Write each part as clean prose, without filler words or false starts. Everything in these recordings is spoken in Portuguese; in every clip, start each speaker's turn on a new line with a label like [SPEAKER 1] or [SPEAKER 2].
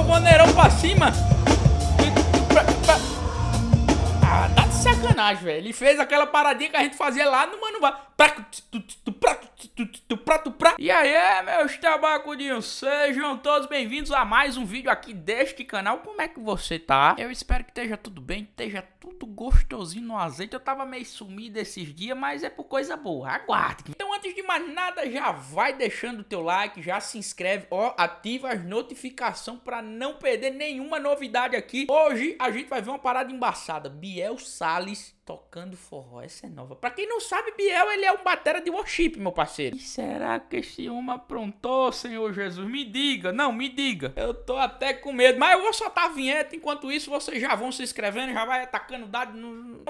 [SPEAKER 1] o maneirão pra cima. Ah, tá de sacanagem, velho. Ele fez aquela paradinha que a gente fazia lá no Mano Vá. E aí, meus tabacudinhos, sejam todos bem-vindos a mais um vídeo aqui deste canal. Como é que você tá? Eu espero que esteja tudo bem, esteja tudo gostosinho no azeite. Eu tava meio sumido esses dias, mas é por coisa boa, aguarde. Então antes de mais nada, já vai deixando o teu like, já se inscreve, ó, ativa as notificações pra não perder nenhuma novidade aqui. Hoje a gente vai ver uma parada embaçada, Biel Salles tocando forró, essa é nova. Pra quem não sabe, Biel, ele é um batera de worship, meu parceiro. E será que esse homem aprontou, Senhor Jesus? Me diga, não, me diga. Eu tô até com medo, mas eu vou soltar a vinheta. Enquanto isso, vocês já vão se inscrevendo, já vai atacando o dado no...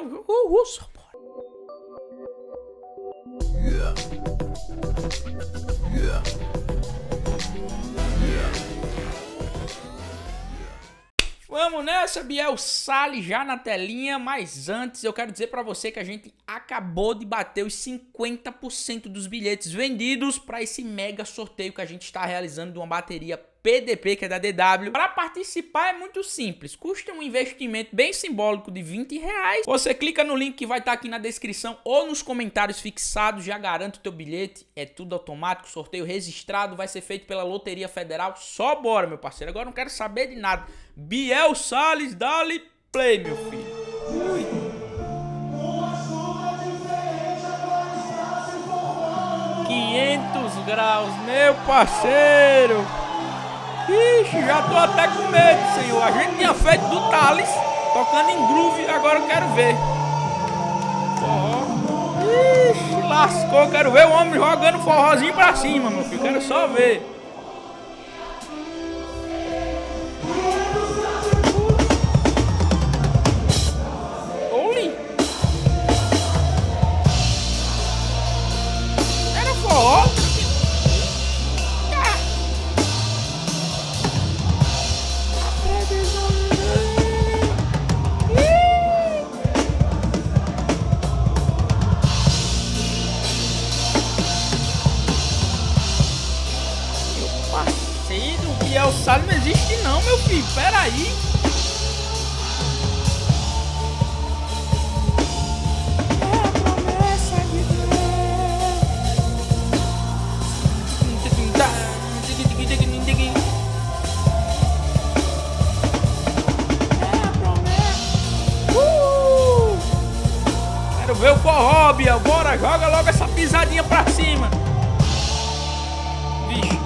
[SPEAKER 1] Vamos nessa, Biel Salles já na telinha, mas antes eu quero dizer pra você que a gente acabou de bater os 50% dos bilhetes vendidos para esse mega sorteio que a gente está realizando de uma bateria PDP, que é da DW. Para participar é muito simples, custa um investimento bem simbólico de R$20. Você clica no link que vai estar aqui na descrição ou nos comentários fixados, já garanta o teu bilhete, é tudo automático, sorteio registrado, vai ser feito pela Loteria Federal, só bora, meu parceiro. Agora não quero saber de nada. Biel Salles, dá-lhe play, meu filho. Ui. 500 graus, meu parceiro. Ixi, já tô até com medo, senhor. A gente tinha feito do Thales tocando em groove, agora eu quero ver. Forró. Ixi, lascou. Quero ver o homem jogando forrozinho pra cima, meu filho. Quero só ver. Oli. Era forró. Biel Salles não existe não, meu filho. Pera aí. É a promessa de É a promessa. Quero ver o forró, Biel. Bora, joga logo essa pisadinha pra cima. Vixe.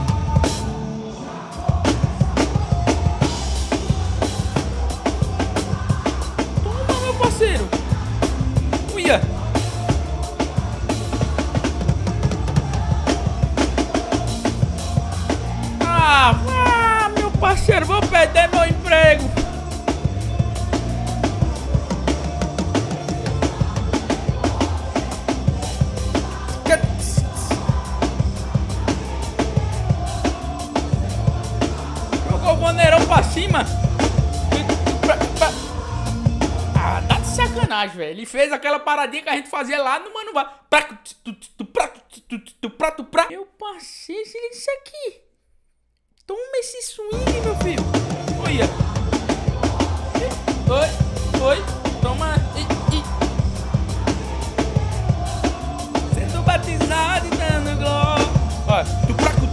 [SPEAKER 1] Uia. Meu parceiro, vou perder meu emprego. Jogou o maneirão pra cima. Sacanagem, velho. Ele fez aquela paradinha que a gente fazia lá no Mano Vá. Meu parceiro, se liga isso aqui. Toma esse swing, meu filho. Olha. Oi. Toma. Sendo batizado e dando glória. Olha.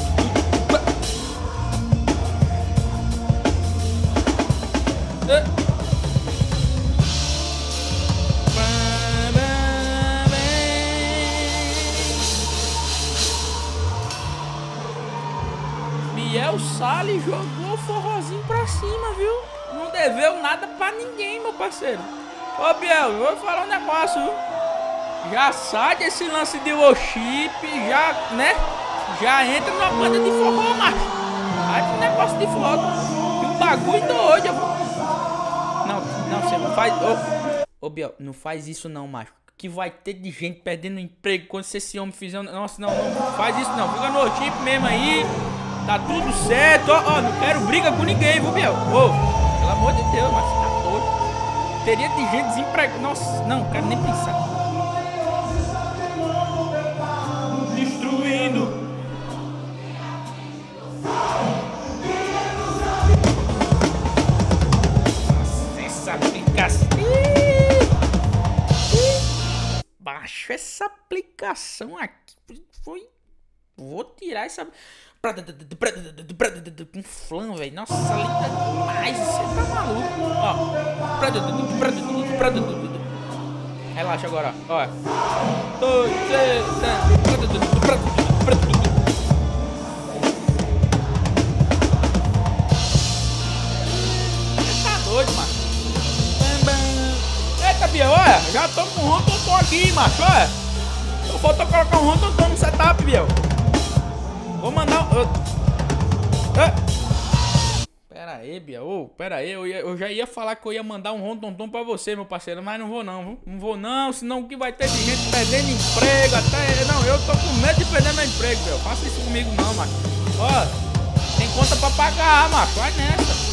[SPEAKER 1] Biel Salles jogou o forrozinho pra cima, viu? Não deveu nada pra ninguém, meu parceiro. Ô, Biel, eu vou falar um negócio, viu? Já sai desse lance de worship, já, né? Já entra numa banda de forró, macho. Aí que negócio de forró. Que um bagulho doido. Não, você não faz... Ô, Biel, não faz isso não, macho. Que vai ter de gente perdendo emprego quando esse homem fizer... Nossa, não faz isso não. Fica no worship mesmo aí. Tá tudo certo, ó, não quero briga com ninguém, viu, Biel? Ô, pelo amor de Deus, mas tá doido. Teria de gente desempregada. Nossa, não quero nem pensar. Destruindo. Macho, essa aplicação aqui foi... Vou tirar essa... Com flan, velho. Nossa, linda demais. Você tá maluco. Ó. Relaxa agora, ó. Tá doido, mano. Eita, Biel, olha. Já tô com um rontontom aqui, macho, olha. Só falta colocar um rontontom no setup, Biel. Vou mandar Pera aí, Bia. Pera aí. Eu já ia falar que eu ia mandar um rontontom pra você, meu parceiro. Mas não vou não, viu? Não vou não. Senão o que vai ter de gente perdendo emprego até... Não, eu tô com medo de perder meu emprego, Bia. Faça isso comigo não, macho. Ó, tem conta pra pagar, macho. Vai nessa.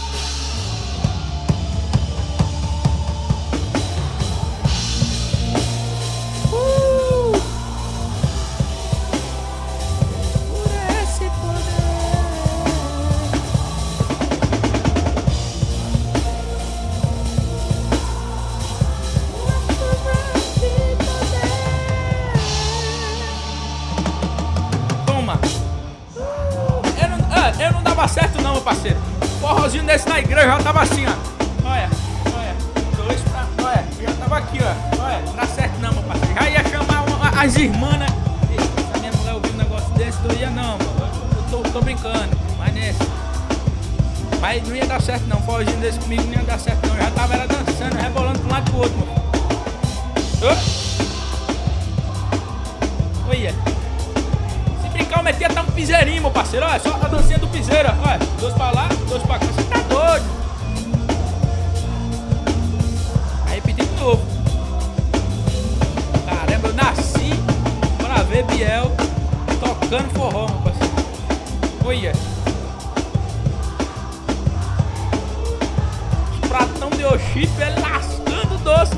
[SPEAKER 1] Eu não dava certo não, meu parceiro. Forrozinho desse na igreja já tava assim, ó. Olha. Dois pra... Olha, já tava aqui, ó. Olha, não dá certo não, meu parceiro. Já ia chamar as irmãs, né? Se a minha mulher ouvir um negócio desse, não ia não, mano. Eu tô brincando, mas nesse. Mas não ia dar certo não. Forrozinho desse comigo não ia dar certo não. Eu já tava ela dançando, rebolando pra um lado e pro outro, mano. Olha. Eu meti até um piseirinho, meu parceiro. Olha, só a dancinha do piseiro. Olha, dois pra lá, dois pra cá. Você tá doido? Aí repetir de novo. Caramba, eu nasci pra ver Biel tocando forró, meu parceiro. Olha. Os pratão de Oxip é lascando doce.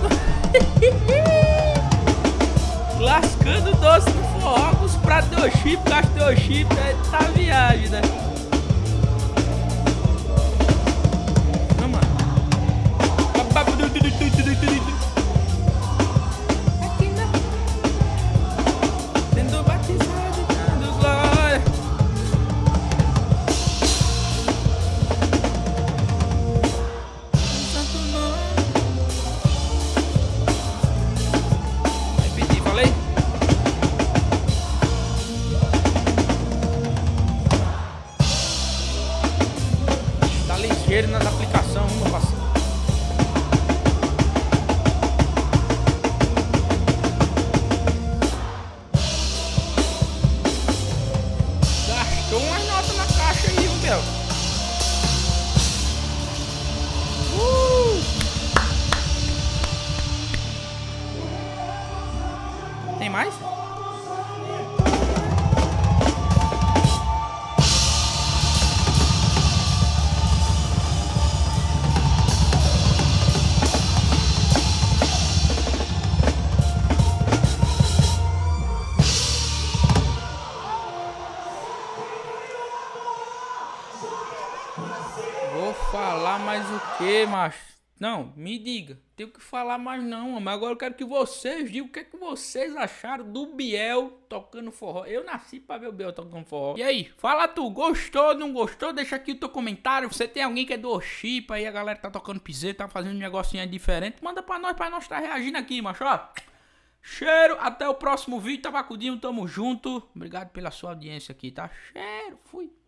[SPEAKER 1] Lascando doce no forró com os pratos de Oxip, gasto de Oxip, tá viagem, né? Não, mano. Aqui, né? Sendo batizado, dando glória. Santo nome. Repetir, falei? Ligeiro nas aplicações, meu parceiro. Gastou umas notas na caixa aí, viu, Bel? Tem mais? Vou falar mais o que, macho? Não, me diga. Tenho que falar mais não, mas agora eu quero que vocês digam o que é que vocês acharam do Biel tocando forró. Eu nasci pra ver o Biel tocando forró. E aí, fala tu, gostou, não gostou? Deixa aqui o teu comentário. Você tem alguém que é do Oxip aí, a galera tá tocando piseiro, tá fazendo um negocinho diferente. Manda pra nós tá reagindo aqui, macho, ó. Cheiro, até o próximo vídeo, Tabacudinho, tamo junto. Obrigado pela sua audiência aqui, tá? Cheiro, fui.